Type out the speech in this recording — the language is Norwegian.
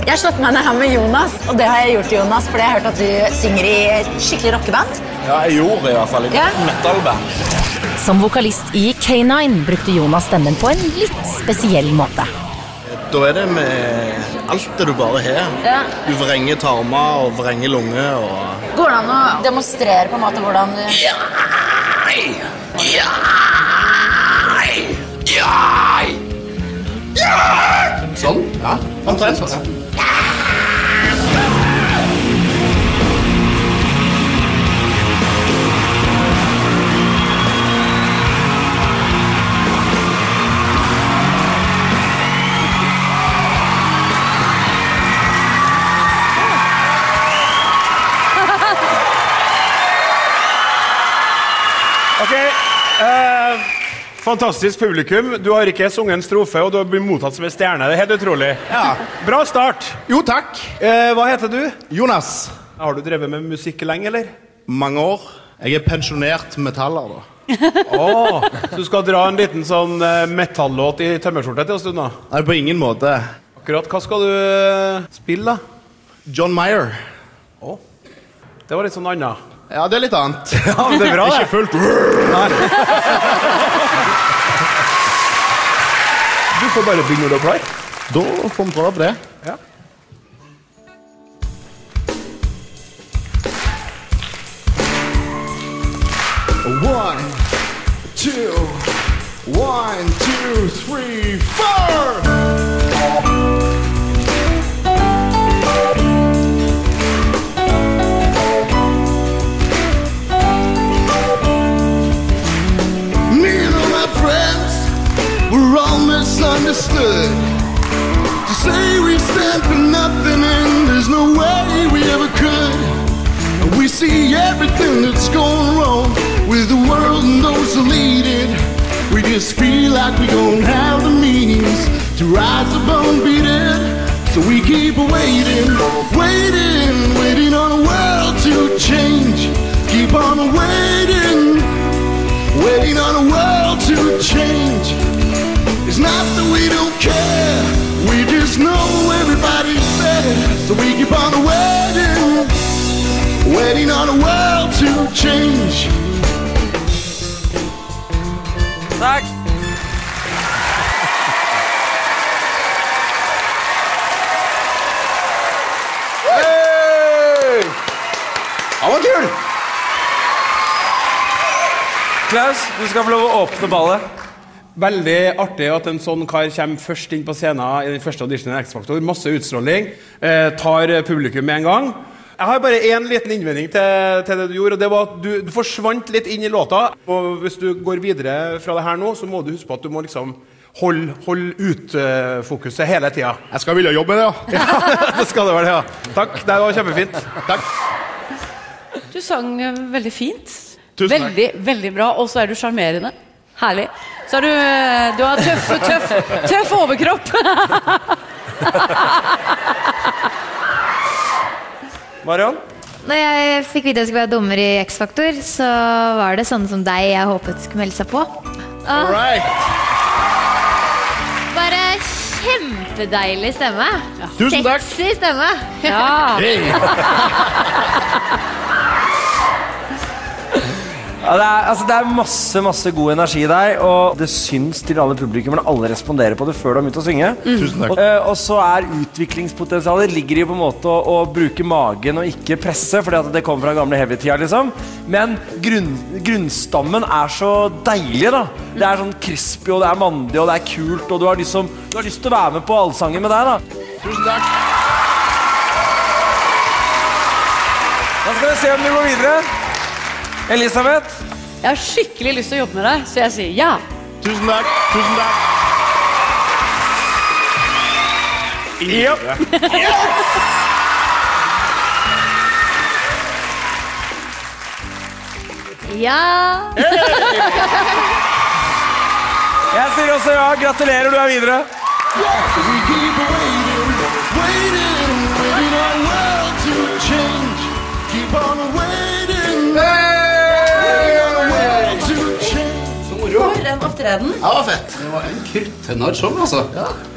Jeg har slått meg ned her med Jonas, og det har jeg gjort, Jonas, fordi jeg har hørt at du synger i skikkelig rockeband. Ja, jeg gjorde i hvert fall i metalband. Som vokalist i K9 brukte Jonas stemmen på en litt spesiell måte. Da er det med alt det du bare har. Ja. Du vrenger tarmer og vrenger lunge og... Går det an å demonstrere på en måte hvordan du... Sånn? Ja, omtrent. Fantastisk publikum. Du har ikke sunget en strofe, og du har blitt mottatt som en stjerne. Det er helt utrolig. Ja. Bra start. Jo, takk. Hva heter du? Jonas. Har du drevet med musikk lenge, eller? Mange år. Jeg er pensjonert metaller, da. Så du skal dra en liten sånn metallåt i tømmerskjortet til en stund, da? Nei, på ingen måte. Akkurat. Hva skal du spille, da? John Mayer. Det var litt sånn annet. Ja, det er litt annet. Ja, men det er bra, det. Ikke fullt. Du får bare begynne når du er klar. Da får vi prøve på det. Ja. One, two, three, four! We're all misunderstood. To say we stand for nothing and there's no way we ever could. And we see everything that's going wrong with the world and those who lead it. We just feel like we don't have the means to rise above and beat it. So we keep waiting, waiting, waiting on the world to change. Keep on waiting, waiting on the world to change. It's not that we don't care, we just know everybody's there. So we keep on waiting, waiting on the world to change. Takk. Hey! Det var kul! Klaus, du skal få lov å åpne ballet. Veldig artig at en sånn kar kommer først inn på scenen i den første auditionen i X-Factor. Masse utstråling, tar publikum med en gang. Jeg har bare en liten innvending til det du gjorde, og det var at du forsvant litt inn i låta. Og hvis du går videre fra det her nå, så må du huske på at du må liksom holde ut fokuset hele tiden. Jeg skal ville jobbe med det, ja. Ja, det skal det være, ja. Takk, det var kjempefint. Takk. Du sang veldig fint. Tusen takk. Veldig, veldig bra, og så er du charmerende. Herlig. Så er du har tøff overkropp. Mariann? Når jeg fikk vite at jeg skulle være dommer i X-Factor, så var det sånne som deg jeg håpet skulle melde seg på. All right. Bare kjempedeilig stemme. Tusen takk. Sexy stemme. Ja. Hey. Ja, det er masse god energi der, og det syns til alle publikum, men alle responderer på det før de har begynt å synge. Tusen takk. Og så er utviklingspotensialet ligger i på en måte å bruke magen og ikke presse, fordi at det kommer fra gamle heavy-tida, liksom. Men grunnstammen er så deilig, da. Det er sånn crispy, og det er mandig, og det er kult, og du har lyst til å være med på allsangen med deg, da. Tusen takk. Da skal vi se om du går videre. Elisabeth? Jeg har skikkelig lyst til å jobbe med deg, så jeg sier ja. Tusen takk. Tusen takk. Ja. Jeg sier også ja. Gratulerer, du er videre. For en opptreden. Det var fett. Det var en krutt tenårsshow, altså. Ja.